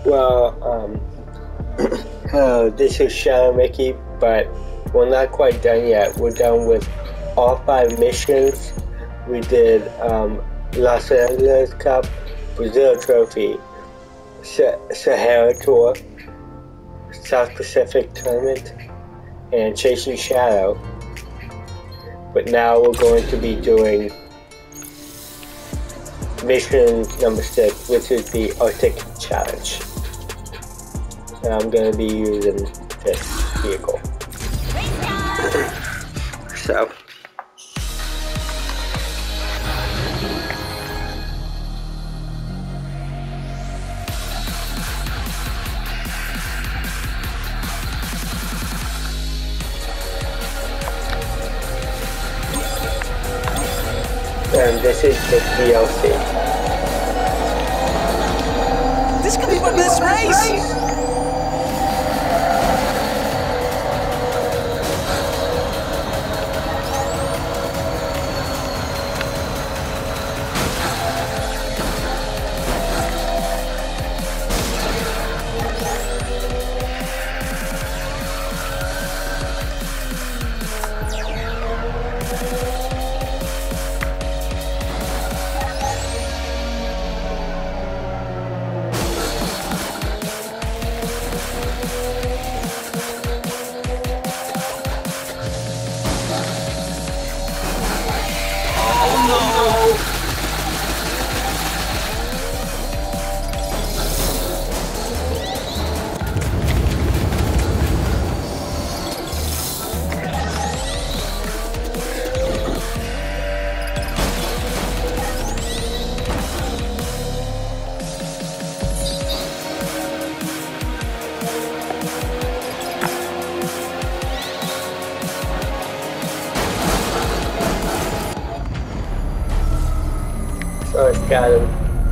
Well, hello, this is Shadow Mickey, but we're not quite done yet. We're done with all 5 missions. We did Los Angeles Cup, Brazil Trophy, Sahara Tour, South Pacific Tournament, and Chasing Shadow. But now we're going to be doing mission number 6, which is the Arctic Challenge. And I'm going to be using this vehicle. So. And this is the DLC. This could be my best race! So it's got him.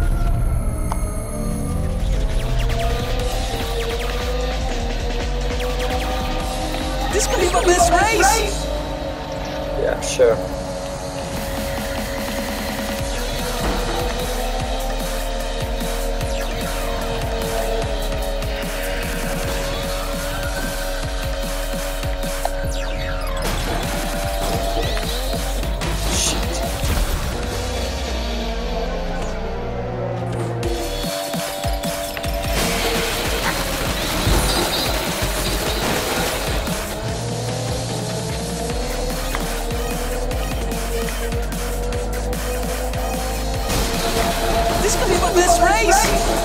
This could be my best race! Yeah, sure. This could be my best race!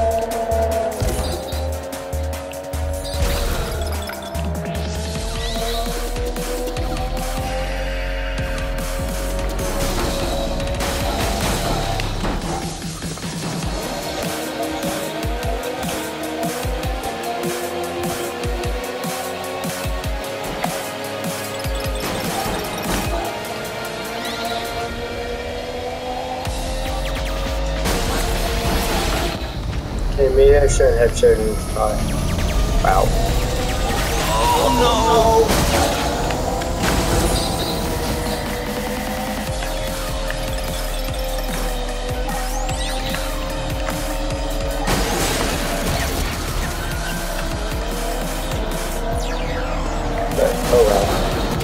Okay, maybe I shouldn't have chosen this spot. Wow. Oh no! But, oh well.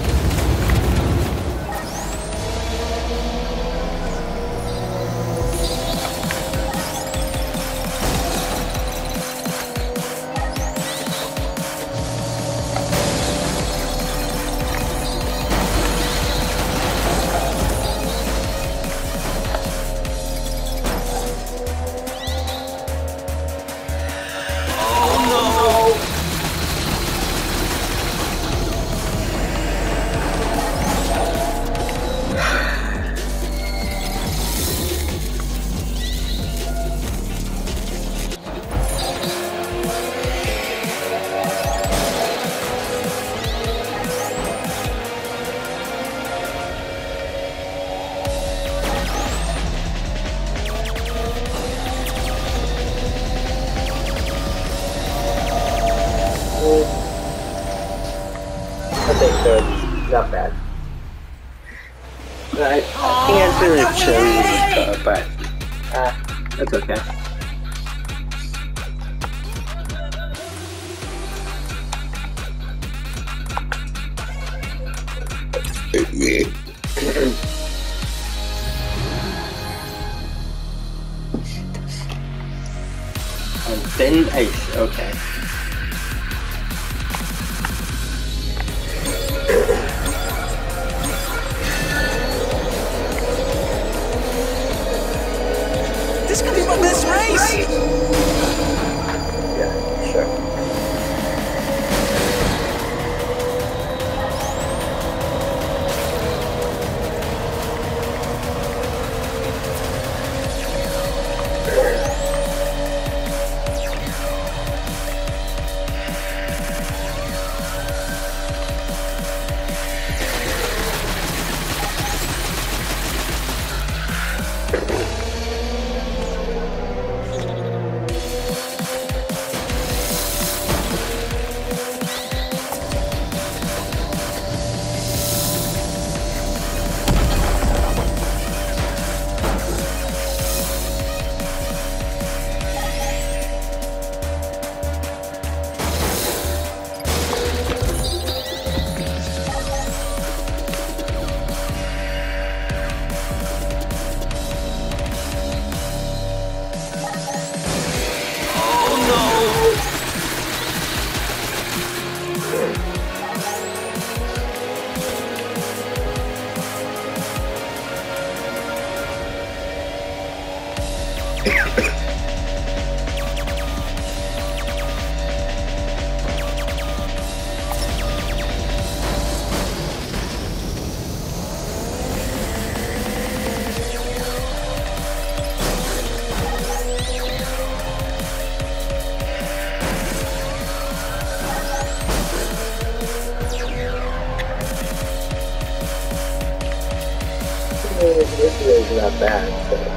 I think they're not bad. I think I should have chosen this car, but that's okay. Thin ice, okay. This could be my best race! Yeah, sure. This is not bad, so.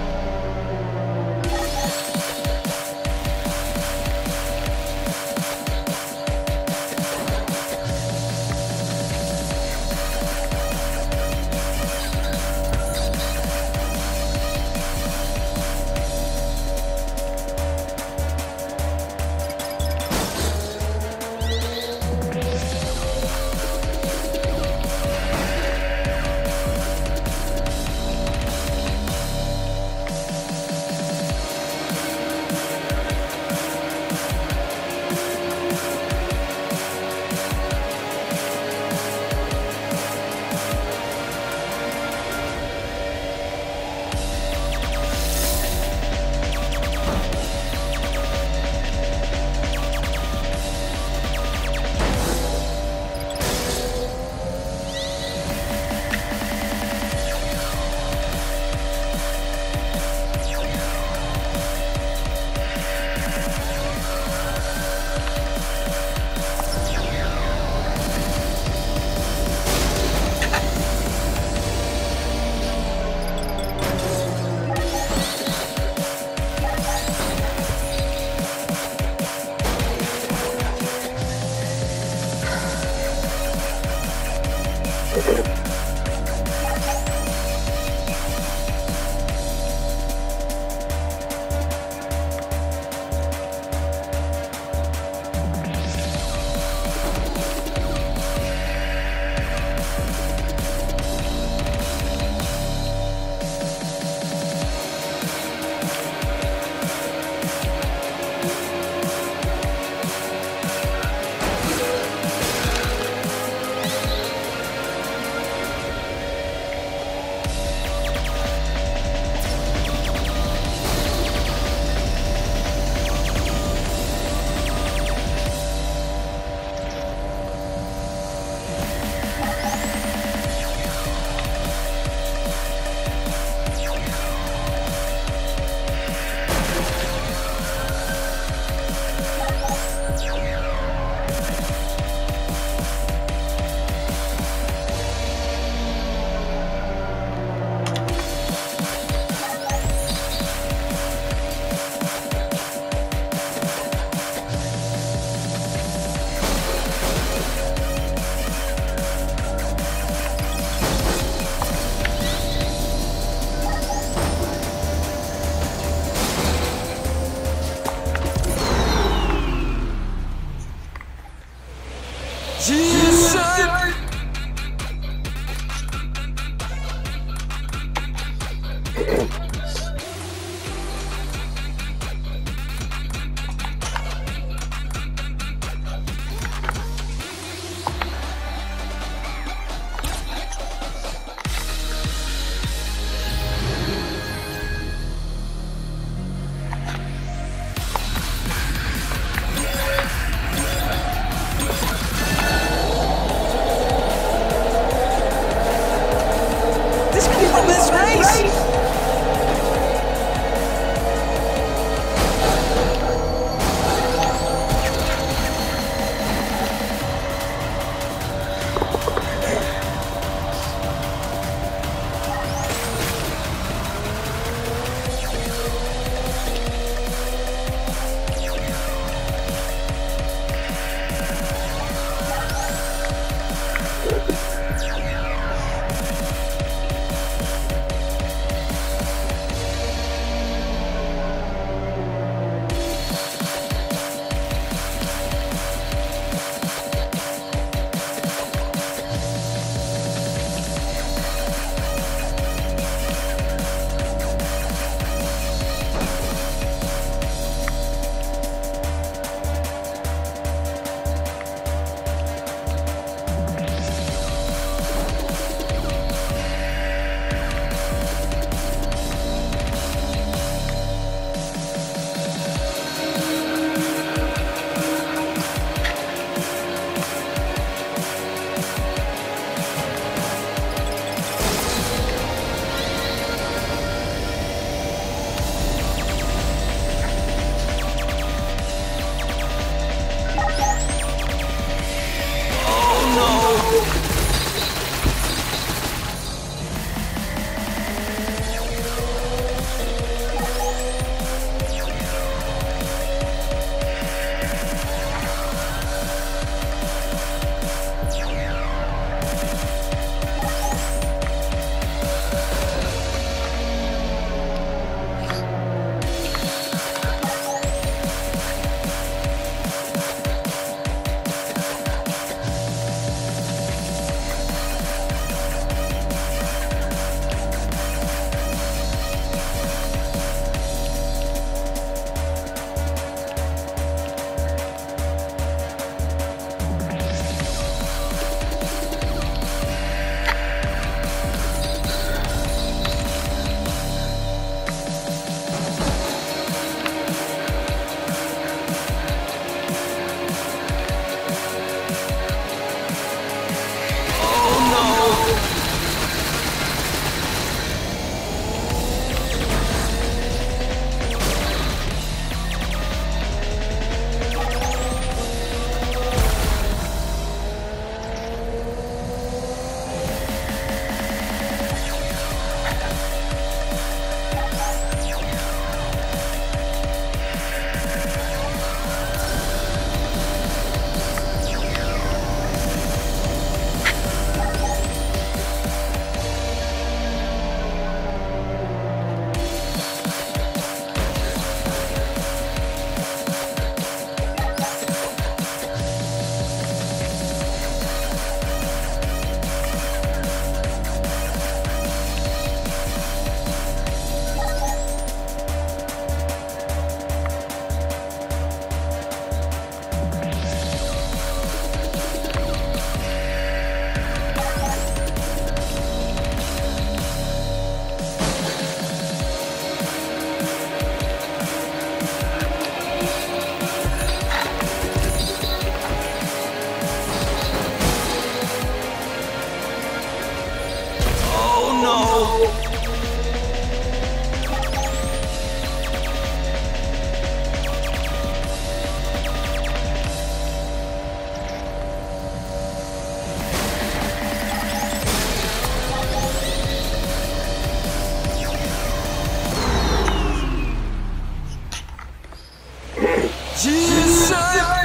Jesus!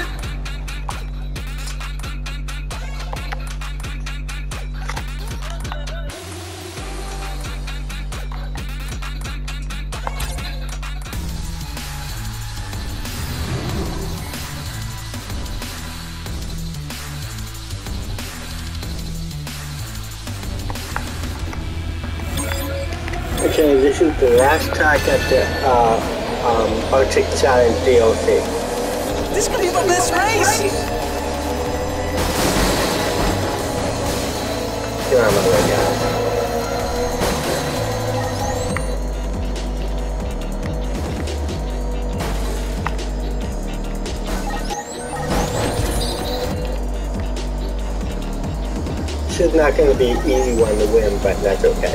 Okay, this is the last track at the Arctic Challenge DLC. This could be my best race! Get out of my way, guys. This is not going to be an easy one to win, but that's okay.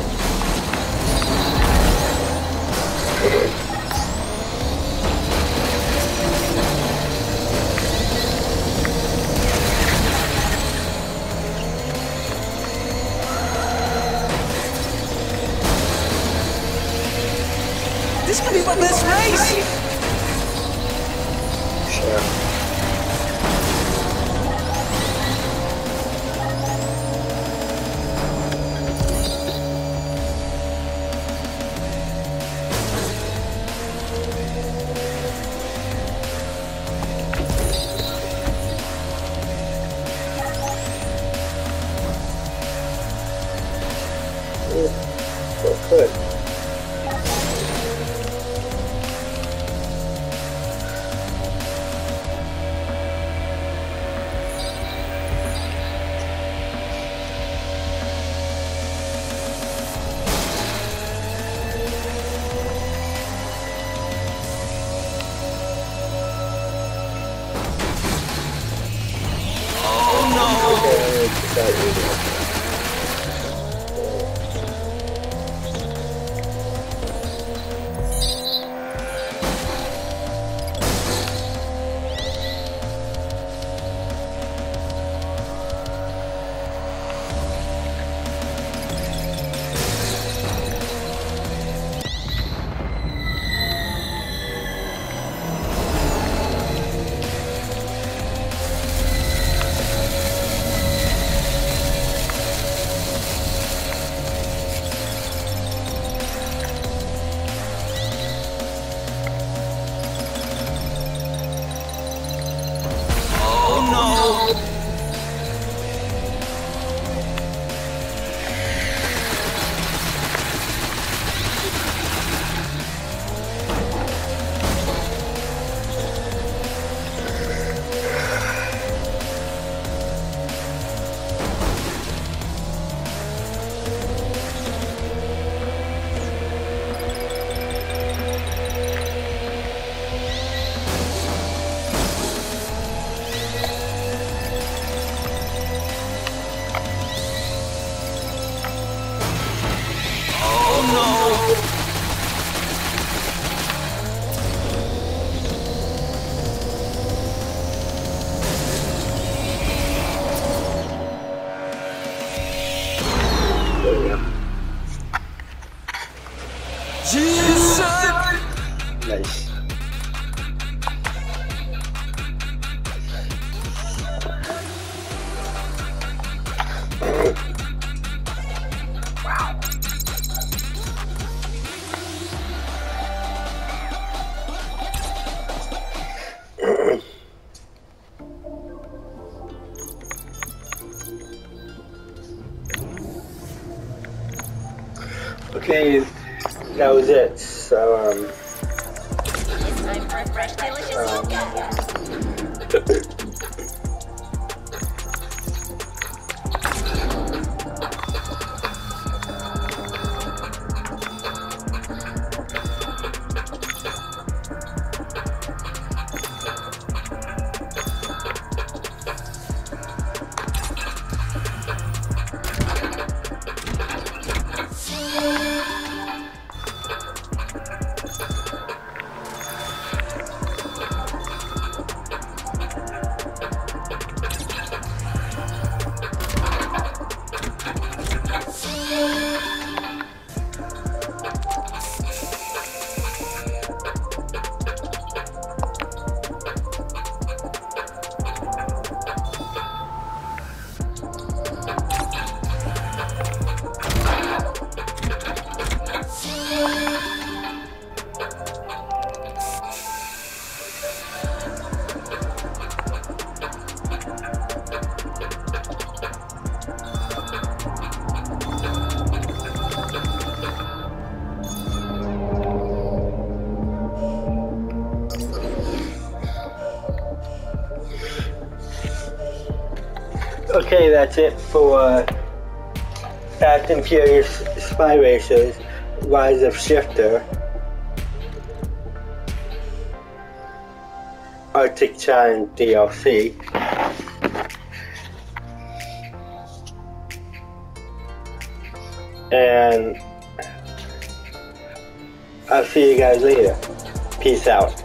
This could be my best race! Sure. So good. Nice. Wow. Okay, that was it. So, It's time for a fresh, delicious yoga. Okay, that's it for Fast and Furious Spy Racers Rise of Shifter. Arctic Challenge DLC. And I'll see you guys later. Peace out.